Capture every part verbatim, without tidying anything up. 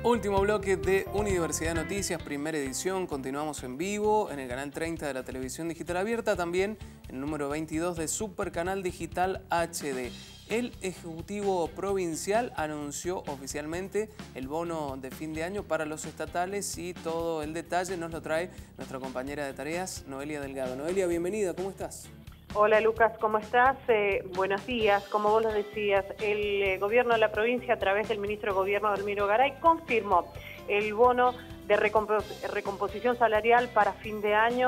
Último bloque de Universidad Noticias, primera edición. Continuamos en vivo en el canal treinta de la televisión digital abierta, también en el número veintidós de Super Canal Digital H D. El Ejecutivo Provincial anunció oficialmente el bono de fin de año para los estatales y todo el detalle nos lo trae nuestra compañera de tareas, Noelia Delgado. Noelia, bienvenida, ¿cómo estás? Hola Lucas, ¿cómo estás? Eh, buenos días. Como vos lo decías, el eh, gobierno de la provincia, a través del ministro de Gobierno, Dalmiro Garay, confirmó el bono de recompos recomposición salarial para fin de año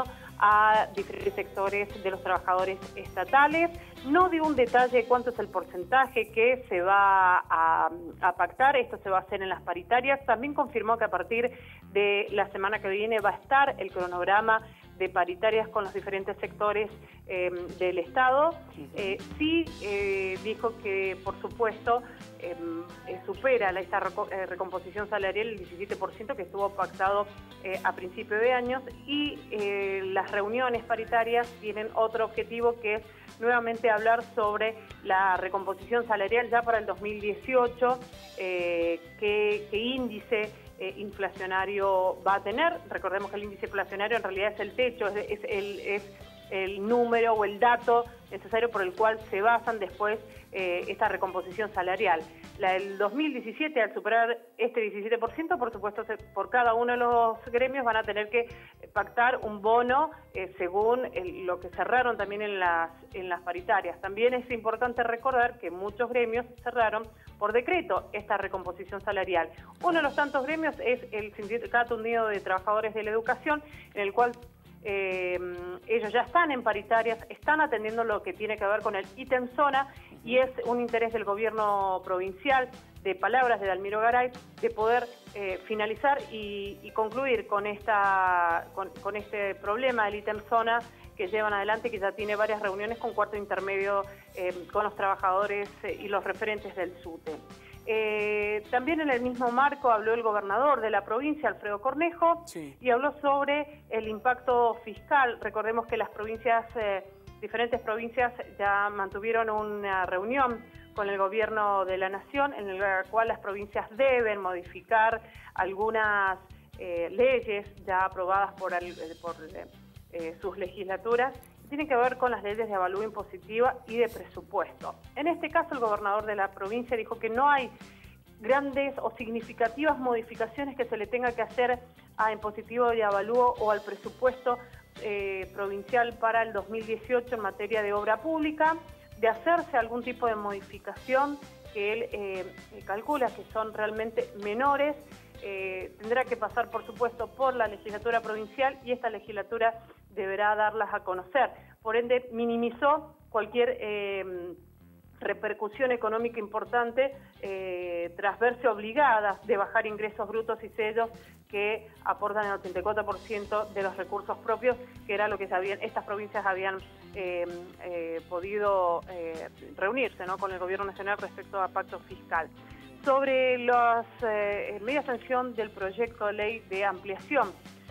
a diferentes sectores de los trabajadores estatales. No dio un detalle de cuánto es el porcentaje que se va a, a pactar, esto se va a hacer en las paritarias. También confirmó que a partir de la semana que viene va a estar el cronograma de paritarias con los diferentes sectores eh, del Estado. Eh, sí eh, dijo que, por supuesto, eh, eh, supera la, esta reco eh, recomposición salarial el diecisiete por ciento que estuvo pactado eh, a principio de años, y eh, las reuniones paritarias tienen otro objetivo, que es nuevamente hablar sobre la recomposición salarial ya para el dos mil dieciocho, eh, qué, qué índice Eh, inflacionario va a tener. Recordemos que el índice inflacionario en realidad es el techo, es, es, el, es el número o el dato necesario por el cual se basan después eh, esta recomposición salarial. La del dos mil diecisiete, al superar este diecisiete por ciento, por supuesto, por cada uno de los gremios van a tener que pactar un bono eh, según el, lo que cerraron también en las, en las paritarias. También es importante recordar que muchos gremios cerraron por decreto esta recomposición salarial. Uno de los tantos gremios es el Sindicato Unido de Trabajadores de la Educación, en el cual Eh, ellos ya están en paritarias, están atendiendo lo que tiene que ver con el ítem zona, y es un interés del gobierno provincial, de palabras de Dalmiro Garay, de poder eh, finalizar y, y concluir con, esta, con, con este problema del ítem zona que llevan adelante, que ya tiene varias reuniones con cuarto intermedio eh, con los trabajadores eh, y los referentes del SUTE. Eh, también en el mismo marco habló el gobernador de la provincia, Alfredo Cornejo, sí, y habló sobre el impacto fiscal. Recordemos que las provincias, eh, diferentes provincias ya mantuvieron una reunión con el gobierno de la nación, en la cual las provincias deben modificar algunas eh, leyes ya aprobadas por, el, por eh, sus legislaturas, tienen que ver con las leyes de avalúo impositiva y de presupuesto. En este caso, el gobernador de la provincia dijo que no hay grandes o significativas modificaciones que se le tenga que hacer a impositivo y avalúo o al presupuesto eh, provincial para el dos mil dieciocho en materia de obra pública. De hacerse algún tipo de modificación que él eh, calcula que son realmente menores, eh, tendrá que pasar, por supuesto, por la legislatura provincial, y esta legislatura deberá darlas a conocer. Por ende, minimizó cualquier eh, repercusión económica importante eh, tras verse obligadas de bajar ingresos brutos y sellos que aportan el ochenta y cuatro por ciento de los recursos propios, que era lo que sabían, estas provincias habían eh, eh, podido eh, reunirse, ¿no?, con el gobierno nacional respecto a pacto fiscal. Sobre las eh, media sanción del proyecto de ley de ampliación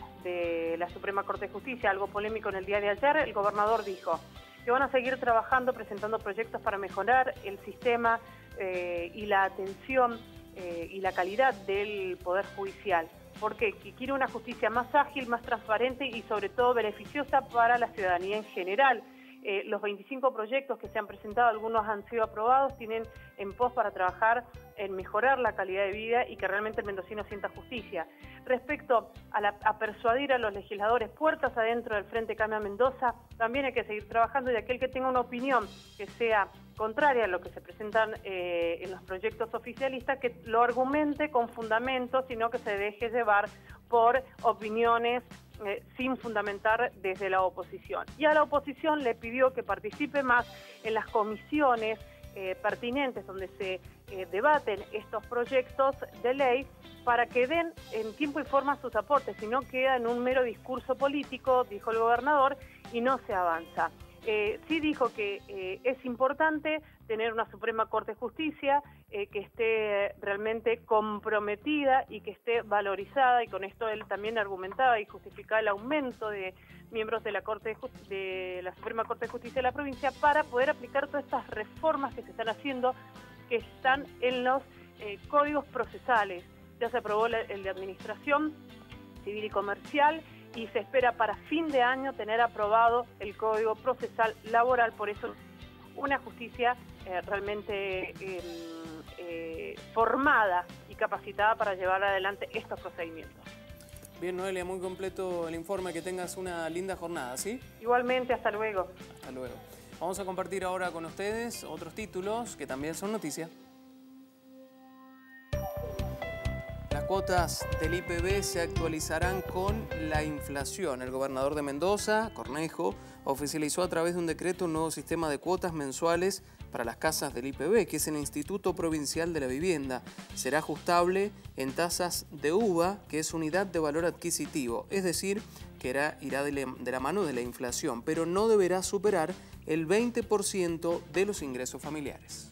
de la Suprema Corte de Justicia, algo polémico en el día de ayer, el gobernador dijo que van a seguir trabajando, presentando proyectos para mejorar el sistema eh, y la atención eh, y la calidad del Poder Judicial, porque quiere una justicia más ágil, más transparente y sobre todo beneficiosa para la ciudadanía en general. Eh, los veinticinco proyectos que se han presentado, algunos han sido aprobados, tienen en pos para trabajar en mejorar la calidad de vida y que realmente el mendocino sienta justicia. Respecto a, la, a persuadir a los legisladores puertas adentro del Frente Cambia Mendoza, también hay que seguir trabajando, y aquel que tenga una opinión que sea contraria a lo que se presentan eh, en los proyectos oficialistas, que lo argumente con fundamentos, sino que se deje llevar por opiniones Eh, sin fundamentar desde la oposición. Y a la oposición le pidió que participe más en las comisiones eh, pertinentes donde se eh, debaten estos proyectos de ley, para que den en tiempo y forma sus aportes, si no queda en un mero discurso político, dijo el gobernador, y no se avanza. Eh, sí dijo que eh, es importante tener una Suprema Corte de Justicia eh, que esté realmente comprometida y que esté valorizada, y con esto él también argumentaba y justificaba el aumento de miembros de la Corte de, de la Suprema Corte de Justicia de la provincia, para poder aplicar todas estas reformas que se están haciendo, que están en los eh, códigos procesales. Ya se aprobó el de Administración Civil y Comercial y se espera para fin de año tener aprobado el Código Procesal Laboral. Por eso una justicia eh, realmente eh, eh, formada y capacitada para llevar adelante estos procedimientos. Bien, Noelia, muy completo el informe. Que tengas una linda jornada, ¿sí? Igualmente, hasta luego. Hasta luego. Vamos a compartir ahora con ustedes otros títulos que también son noticia. Las cuotas del I P B se actualizarán con la inflación. El gobernador de Mendoza, Cornejo, oficializó a través de un decreto un nuevo sistema de cuotas mensuales para las casas del I P B, que es el Instituto Provincial de la Vivienda. Será ajustable en tasas de U V A, que es unidad de valor adquisitivo, es decir, que irá, irá de, la, de la mano de la inflación, pero no deberá superar el veinte por ciento de los ingresos familiares.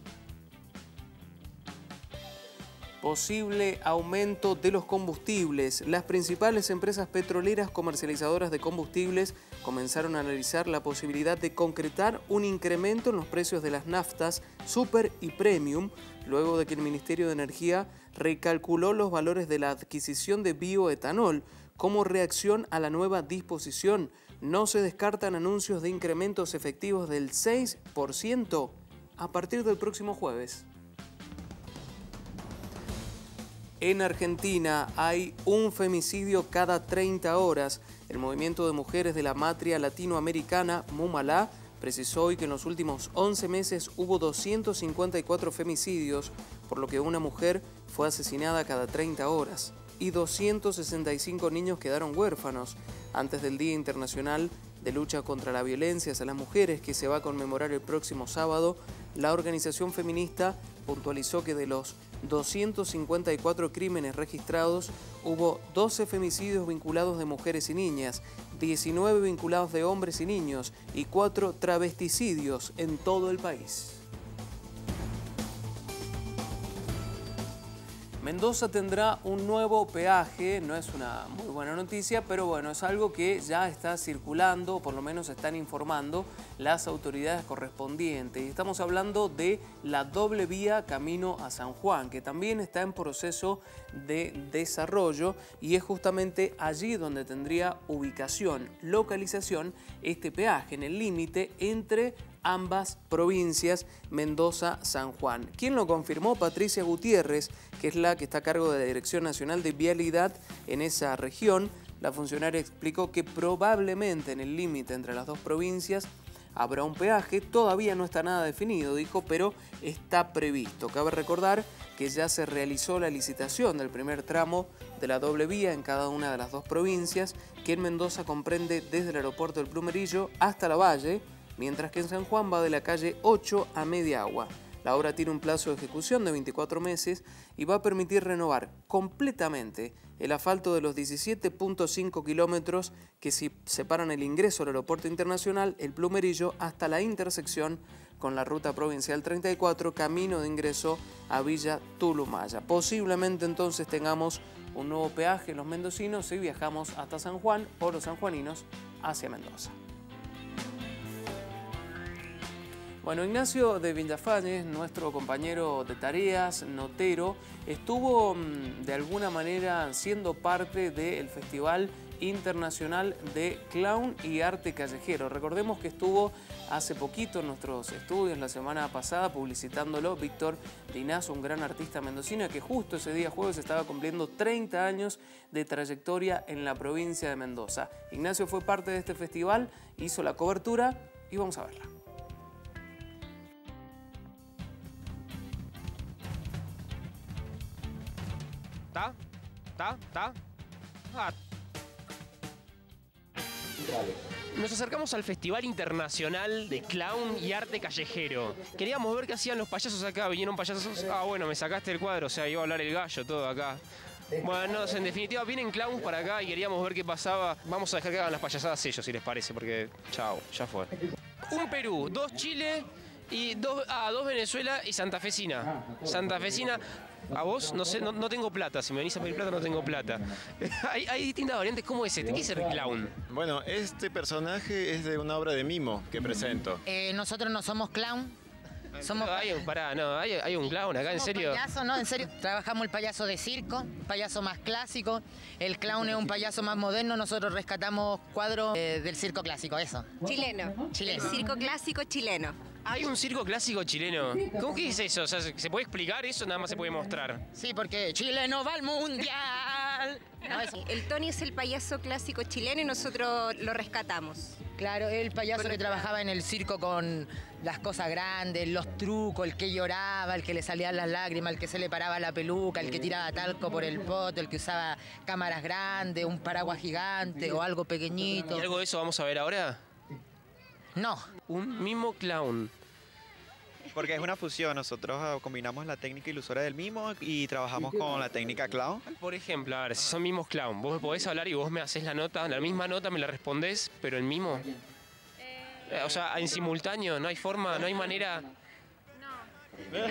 Posible aumento de los combustibles. Las principales empresas petroleras comercializadoras de combustibles comenzaron a analizar la posibilidad de concretar un incremento en los precios de las naftas super y premium, luego de que el Ministerio de Energía recalculó los valores de la adquisición de bioetanol. Como reacción a la nueva disposición, no se descartan anuncios de incrementos efectivos del seis por ciento a partir del próximo jueves. En Argentina hay un femicidio cada treinta horas. El movimiento de mujeres de la matria latinoamericana, Mumalá, precisó hoy que en los últimos once meses hubo doscientos cincuenta y cuatro femicidios, por lo que una mujer fue asesinada cada treinta horas y doscientos sesenta y cinco niños quedaron huérfanos. Antes del Día Internacional de Lucha contra la Violencia hacia las Mujeres, que se va a conmemorar el próximo sábado, la organización feminista puntualizó que de los doscientos cincuenta y cuatro crímenes registrados, hubo doce femicidios vinculados de mujeres y niñas, diecinueve vinculados de hombres y niños y cuatro travesticidios en todo el país. Mendoza tendrá un nuevo peaje, no es una muy buena noticia, pero bueno, es algo que ya está circulando, o por lo menos están informando las autoridades correspondientes. Y estamos hablando de la doble vía camino a San Juan, que también está en proceso de desarrollo y es justamente allí donde tendría ubicación, localización, este peaje, en el límite entre ambas provincias, Mendoza-San Juan. ¿Quién lo confirmó? Patricia Gutiérrez, que es la que está a cargo de la Dirección Nacional de Vialidad en esa región. La funcionaria explicó que probablemente en el límite entre las dos provincias habrá un peaje. Todavía no está nada definido, dijo, pero está previsto. Cabe recordar que ya se realizó la licitación del primer tramo de la doble vía en cada una de las dos provincias, que en Mendoza comprende desde el aeropuerto del Plumerillo hasta La Valle, mientras que en San Juan va de la calle ocho a Media Agua. La obra tiene un plazo de ejecución de veinticuatro meses y va a permitir renovar completamente el asfalto de los diecisiete punto cinco kilómetros que separan el ingreso al aeropuerto internacional El Plumerillo hasta la intersección con la ruta provincial treinta y cuatro, camino de ingreso a Villa Tulumaya. Posiblemente entonces tengamos un nuevo peaje en los mendocinos si viajamos hasta San Juan o los sanjuaninos hacia Mendoza. Bueno, Ignacio de Villafañez, nuestro compañero de tareas, notero, estuvo de alguna manera siendo parte del Festival Internacional de Clown y Arte Callejero. Recordemos que estuvo hace poquito en nuestros estudios, la semana pasada, publicitándolo Víctor Linazo, un gran artista mendocino que justo ese día jueves estaba cumpliendo treinta años de trayectoria en la provincia de Mendoza. Ignacio fue parte de este festival, hizo la cobertura y vamos a verla. ¿Está? ¿Está? ¿Está? Ah. Nos acercamos al Festival Internacional de Clown y Arte Callejero. Queríamos ver qué hacían los payasos acá. Vinieron payasos... Ah, bueno, me sacaste el cuadro, o sea, iba a hablar el gallo, todo acá. Bueno, en definitiva, vienen clowns para acá y queríamos ver qué pasaba. Vamos a dejar que hagan las payasadas ellos, si les parece, porque... Chao, ya fue. Un Perú, dos Chile y dos... Ah, dos Venezuela y santafesina. Santafesina... A vos, no sé, no, no tengo plata. Si me venís a pedir plata, no tengo plata. hay, hay distintas variantes. ¿Cómo es este? ¿Qué es el clown? Bueno, este personaje es de una obra de mimo que presento. Eh, nosotros no somos clown. Somos hay, un, pará, no, hay, hay un clown acá, ¿en serio? Payaso, no, en serio. Trabajamos el payaso de circo, payaso más clásico. El clown es un payaso más moderno. Nosotros rescatamos cuadros eh, del circo clásico, eso. Chileno. Chileno. El circo clásico chileno. Hay un circo clásico chileno. ¿Cómo que es eso? O sea, ¿se puede explicar eso? Nada más se puede mostrar. Sí, porque Chile no va al mundial. No, eso. El Tony es el payaso clásico chileno y nosotros lo rescatamos. Claro, el payaso que trabajaba en el circo con las cosas grandes, los trucos, el que lloraba, el que le salían las lágrimas, el que se le paraba la peluca, el que tiraba talco por el poto, el que usaba cámaras grandes, un paraguas gigante o algo pequeñito. ¿Y algo de eso vamos a ver ahora? No. Un mismo clown. Porque es una fusión, nosotros combinamos la técnica ilusoria del mimo y trabajamos con la técnica clown. Por ejemplo, a ver, si son mimos clown, vos me podés hablar y vos me haces la nota, la misma nota me la respondés, pero en mimo. Eh, o sea, en simultáneo, no hay forma, no hay manera. No.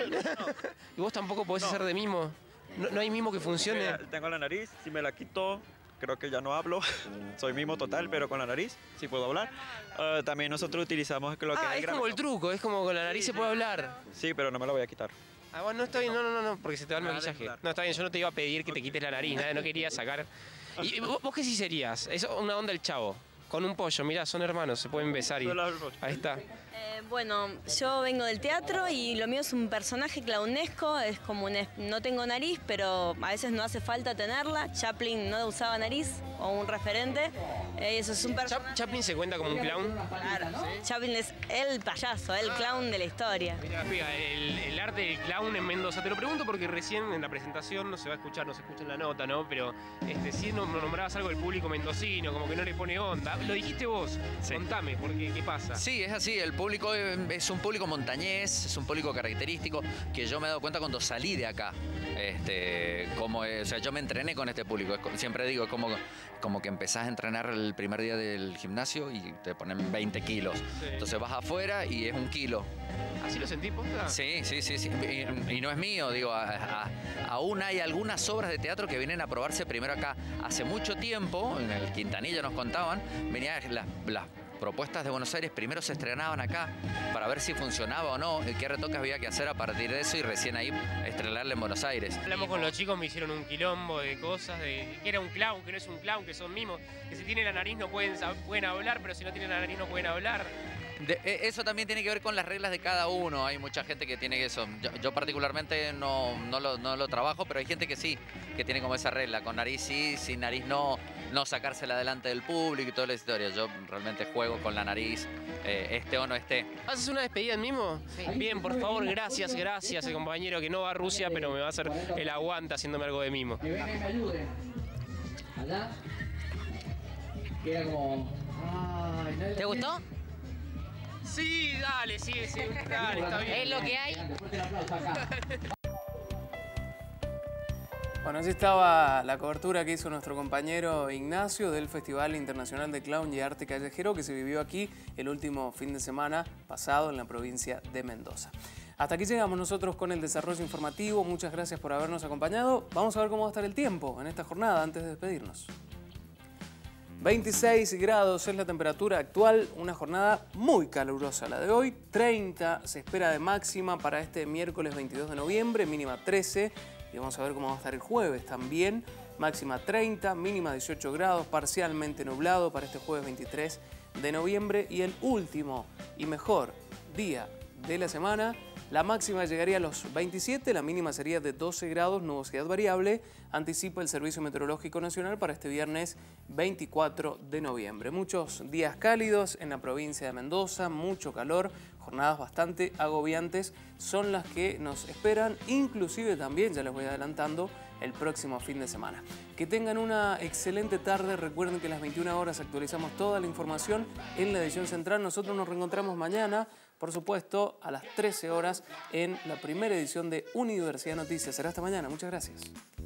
Y vos tampoco podés no. hacer de mimo. No, no hay mimo que funcione. Mira, tengo la nariz, si me la quito, creo que ya no hablo. Soy mimo total, pero con la nariz sí puedo hablar. Uh, también nosotros utilizamos lo que ah, es es como el truco, es como con la nariz sí, se puede hablar. Sí, pero no me la voy a quitar. Ah, bueno, no está bien, no, no, no, porque se te va el maquillaje. No, está bien, yo no te iba a pedir que te quites la nariz, nada, no quería sacar. ¿Y vos, vos qué sí serías? Es una onda del Chavo, con un pollo, mirá, son hermanos, se pueden besar y... Ahí está. Eh, bueno, yo vengo del teatro y lo mío es un personaje clownesco, es como un, no tengo nariz, pero a veces no hace falta tenerla. Chaplin no usaba nariz, o un referente, eh, eso es un personaje. ¿Chaplin se cuenta como un clown? Claro, ¿sí? Chaplin es el payaso, el clown de la historia. Mira, mira, el, el arte del clown en Mendoza, te lo pregunto porque recién en la presentación no se va a escuchar, no se escucha en la nota, ¿no? Pero este, si no nombrabas algo del público mendocino, como que no le pone onda. Lo dijiste vos, sí. Contame, porque, ¿qué pasa? Sí, es así, el público es un público montañés, es un público característico que yo me he dado cuenta cuando salí de acá. Este, como, o sea, yo me entrené con este público, siempre digo, es como, como que empezás a entrenar el primer día del gimnasio y te ponen veinte kilos. Sí. Entonces vas afuera y es un kilo. ¿Así lo sentís, posta? Sí, sí, sí, sí. Y, y no es mío, digo, a, a, aún hay algunas obras de teatro que vienen a probarse primero acá. Hace mucho tiempo, en el Quintanilla nos contaban, venían las, las propuestas de Buenos Aires, primero se estrenaban acá para ver si funcionaba o no, qué retoques había que hacer a partir de eso y recién ahí estrenarle en Buenos Aires. Hablamos con los chicos, me hicieron un quilombo de cosas, de que era un clown, que no es un clown, que son mimos, que si tienen la nariz no pueden, pueden hablar, pero si no tienen la nariz no pueden hablar. De, eso también tiene que ver con las reglas de cada uno. Hay mucha gente que tiene eso. Yo, yo particularmente no, no, lo, no lo trabajo, pero hay gente que sí, que tiene como esa regla. Con nariz sí, sin nariz no, no sacársela delante del público y toda la historia. Yo realmente juego con la nariz, eh, esté o no esté. ¿Haces una despedida en mimo? Sí. Bien, por favor, gracias, gracias, el compañero que no va a Rusia, pero me va a hacer el aguante haciéndome algo de mimo. Que venga y me ayude. ¿Verdad? Que era como... Ay, no. ¿Te gustó? Sí, dale, sí, sí, dale, está bien. Es lo que hay. Bueno, así estaba la cobertura que hizo nuestro compañero Ignacio del Festival Internacional de Clown y Arte Callejero que se vivió aquí el último fin de semana pasado en la provincia de Mendoza. Hasta aquí llegamos nosotros con el desarrollo informativo. Muchas gracias por habernos acompañado. Vamos a ver cómo va a estar el tiempo en esta jornada antes de despedirnos. veintiséis grados es la temperatura actual, una jornada muy calurosa la de hoy. treinta se espera de máxima para este miércoles veintidós de noviembre, mínima trece. Y vamos a ver cómo va a estar el jueves también. Máxima treinta, mínima dieciocho grados, parcialmente nublado para este jueves veintitrés de noviembre. Y el último y mejor día de la semana, la máxima llegaría a los veintisiete, la mínima sería de doce grados, nubosidad variable, anticipa el Servicio Meteorológico Nacional para este viernes veinticuatro de noviembre. Muchos días cálidos en la provincia de Mendoza, mucho calor, jornadas bastante agobiantes son las que nos esperan, inclusive también, ya les voy adelantando, el próximo fin de semana. Que tengan una excelente tarde, recuerden que a las veintiuna horas actualizamos toda la información en la edición central. Nosotros nos reencontramos mañana, por supuesto, a las trece horas en la primera edición de Universidad Noticias. Será hasta mañana. Muchas gracias.